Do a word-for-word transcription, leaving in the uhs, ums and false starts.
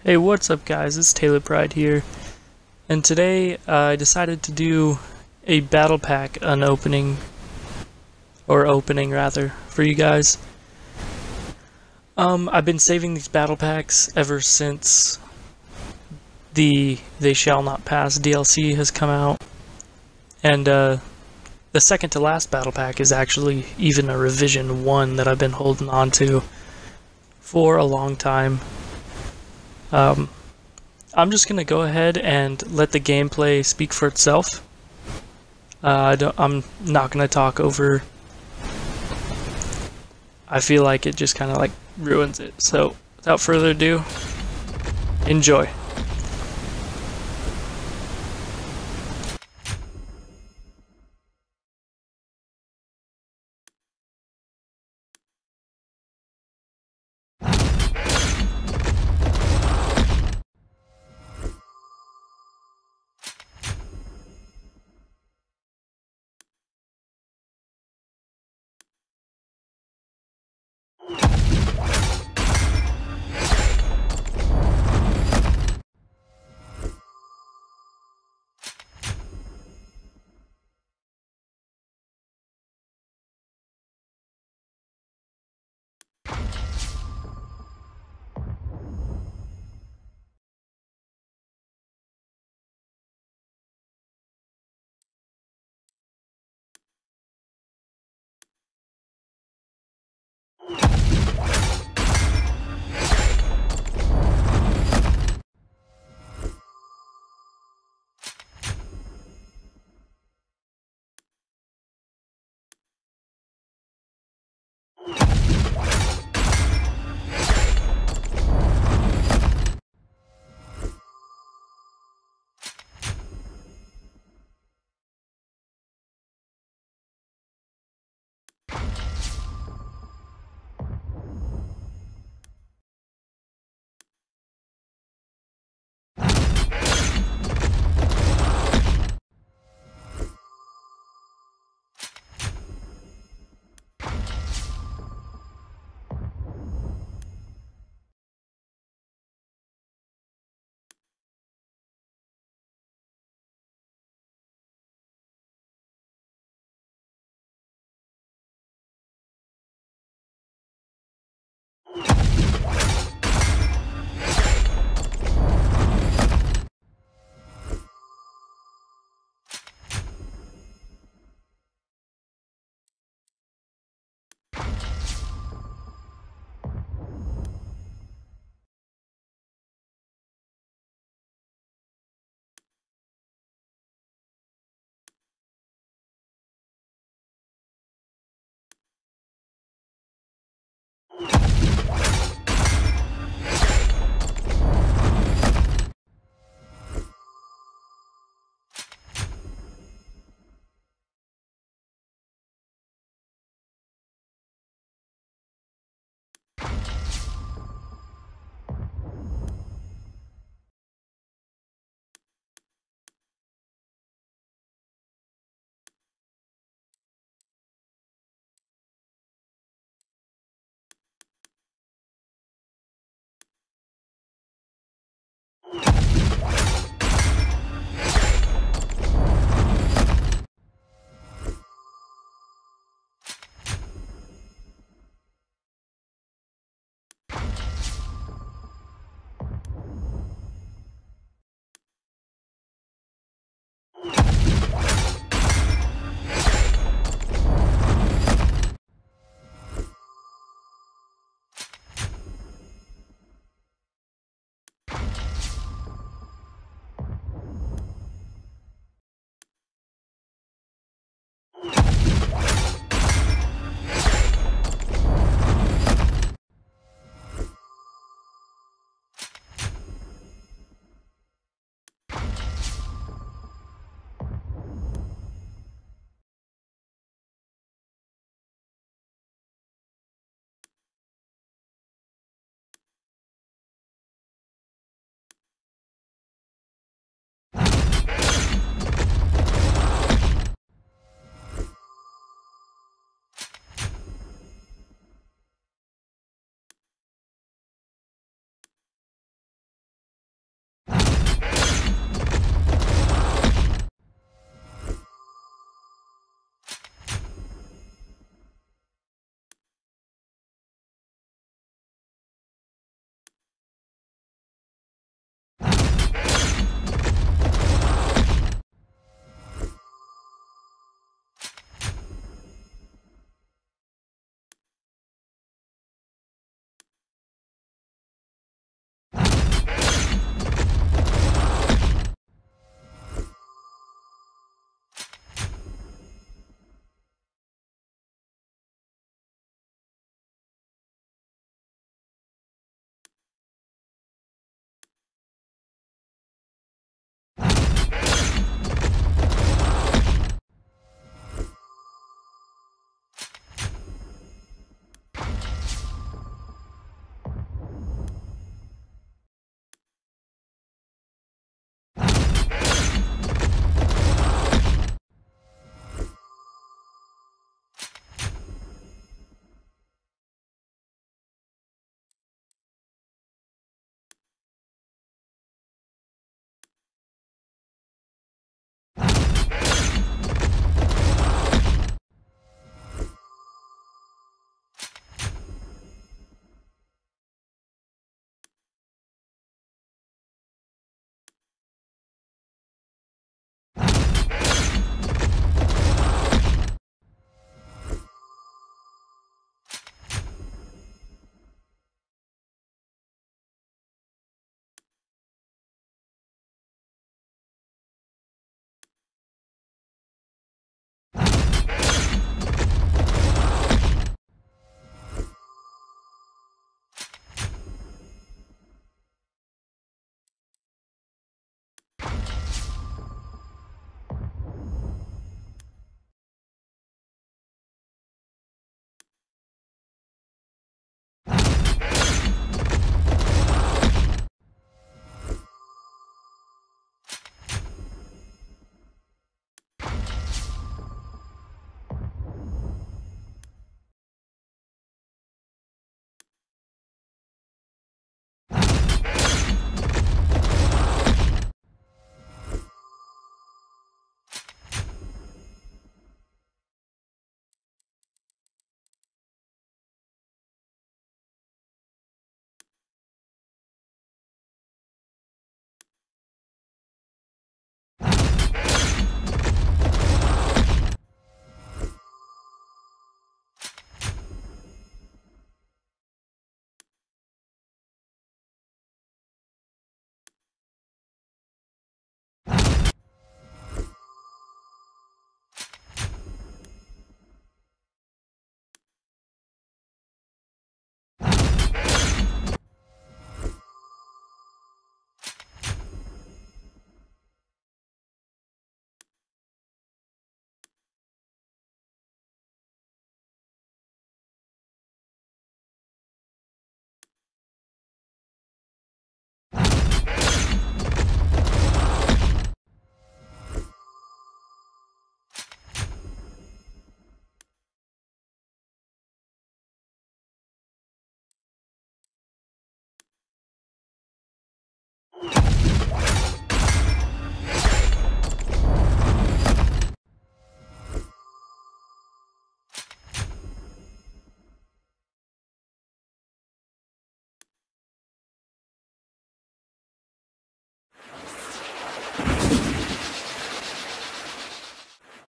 Hey, what's up guys, it's Taylor Pride here, and today uh, I decided to do a battle pack unopening, or opening rather, for you guys. Um, I've been saving these battle packs ever since the They Shall Not Pass D L C has come out, and uh, the second to last battle pack is actually even a revision one that I've been holding on to for a long time. Um, I'm just going to go ahead and let the gameplay speak for itself. Uh, I don't, I'm not going to talk over. I feel like it just kind of like ruins it. So without further ado, enjoy.